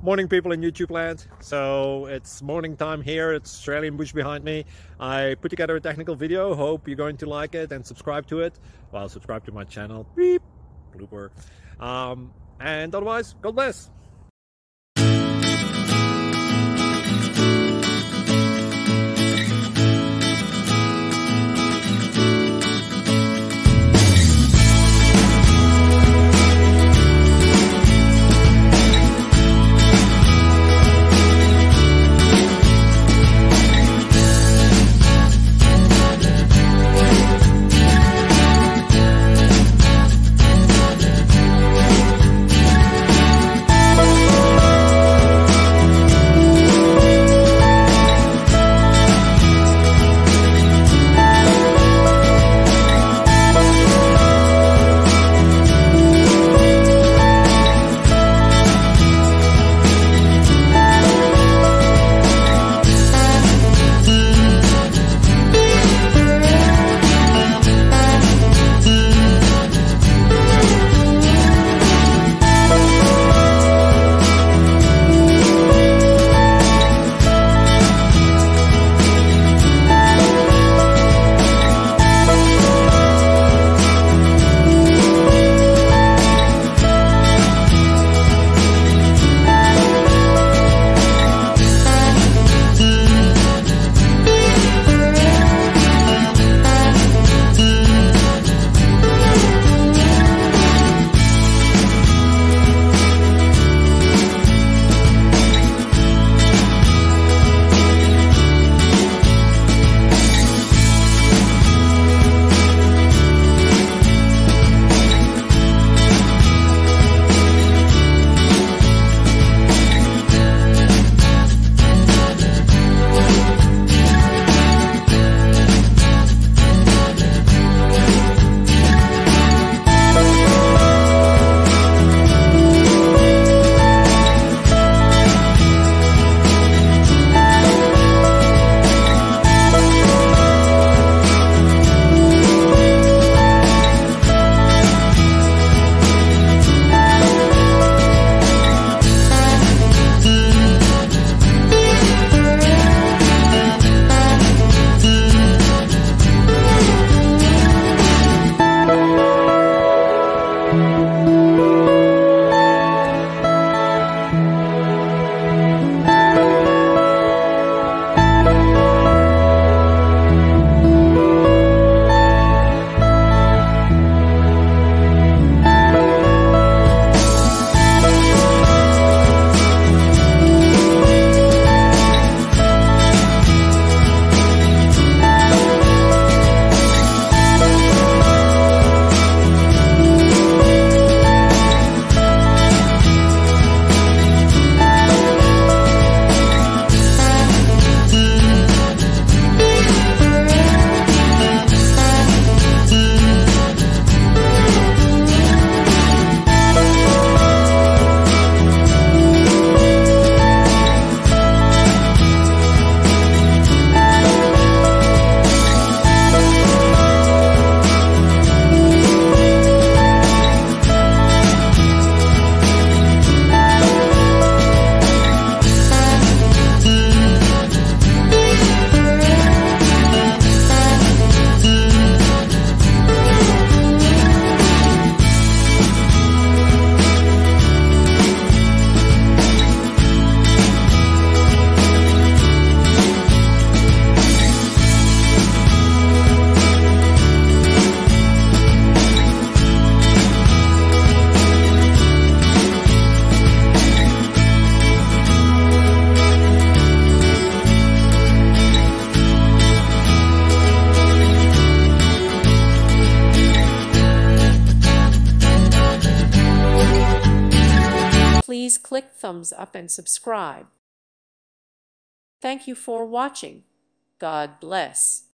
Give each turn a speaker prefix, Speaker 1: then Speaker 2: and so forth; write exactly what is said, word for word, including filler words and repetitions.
Speaker 1: Morning, people in YouTube land. So it's morning time here. It's Australian bush behind me. I put together a technical video. Hope you're going to like it and subscribe to it. Well, subscribe to my channel. Beep. Blooper. Um, and otherwise, God bless.
Speaker 2: Please click thumbs up and subscribe. Thank you for watching. God bless.